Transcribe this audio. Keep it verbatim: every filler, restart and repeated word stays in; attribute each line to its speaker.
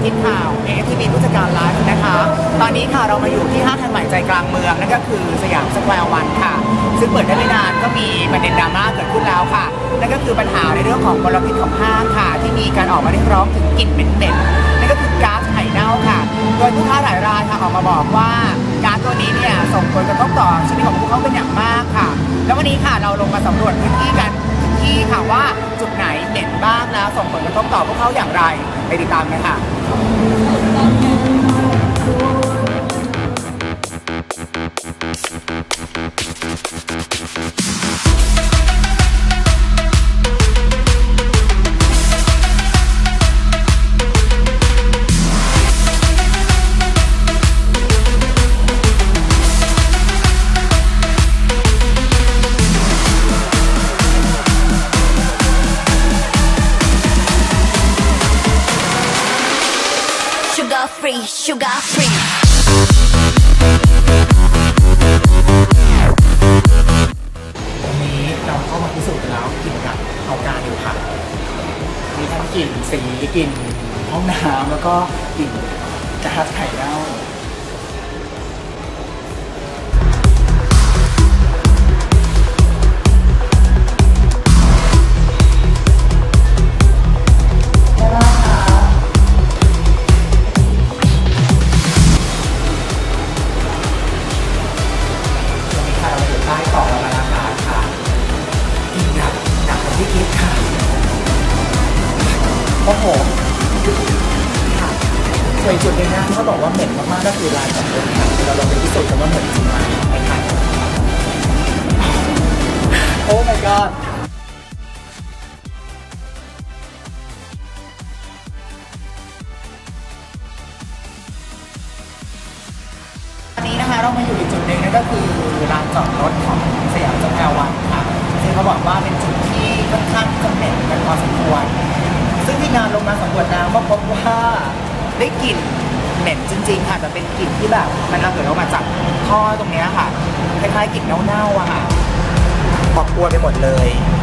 Speaker 1: ทีมข่าว เอ เอฟ ที วี ผู้จัดการไลฟ์นะคะตอนนี้ค่ะเรามาอยู่ที่ห้างแห่งใหม่ใจกลางเมืองนั่นก็คือสยามสแควร์วันค่ะซึ่งเปิดได้ไม่นานก็มีประเด็นดราม่าเกิดขึ้นแล้วค่ะนั่นก็คือปัญหาในเรื่องของมลพิษของห้างค่ะที่มีการออกมาเรียกร้องถึงกลิ่นเหม็นๆนั่นก็คือก๊าซไข่เน่าค่ะโดยผู้ค้าหลายรายค่ะออกมาบอกว่าก๊าซตัวนี้เนี่ยส่งผลกระทบต่อชีวิตของพวกเขาเป็นอย่างมากค่ะแล้ววันนี้ค่ะเราลงมาสำรวจพื้นที่กันที่ค่ะว่าจุดไหนเหม็นบ้างแล้วส่งผลกระทบต่อพวกเขาอย่างไรไปติดตามกันค่ะ
Speaker 2: Sugar free, sugar free.
Speaker 1: ตรงนี้เราเข้ามาพิสูจน์กันแล้วกลิ่นกับเอาการอยู่ค่ะมีทั้งกลิ่นสีกลิ่นห้องน้ำแล้วก็กลิ่นก๊าซไข่เน่าใต้ต่อระบายอากาศค่ะกินหนักหนักกว่าที่คิดค่ะโอ้โหค่ะส่วนจุดหนึ่งนะเขาบอกว่าเหม็นมากๆก็คือลานจอดรถค่ะเราลองไปพิสูจน์กันว่าเหม็นจริงไหมไปค่ะโอ้ my god อันนี้นะคะเรามาอยู่อีกจุดหนึ่งนั่นก็คือลานจอดรถของสยามสแควร์วันค่ะซึ่งเขาบอกว่าเป็นจุดที่ค่อนข้างจะเหม็นกันพอสมควรซึ่งที่งานลงมาสำรวจแล้วก็พบว่าได้กลิ่นเหม็นจริงๆค่ะแต่เป็นกลิ่นที่แบบมันระเหยออกมาจากท่อตรงนี้ค่ะคล้ายๆกลิ่นเน่าๆอะค่ะปอบปวนไปหมดเลย